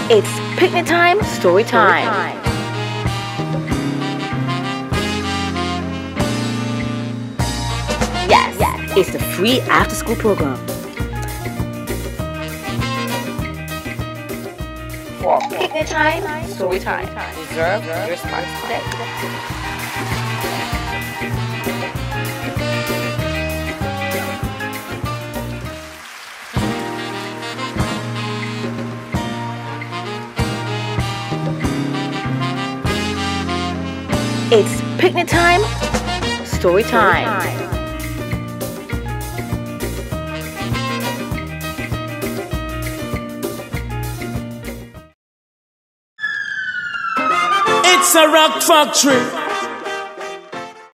It's picnic time, story time. Yes, it's the free after-school program. For picnic time, story time. Reserve your spots today. It's picnic time, story time. It's a rock factory.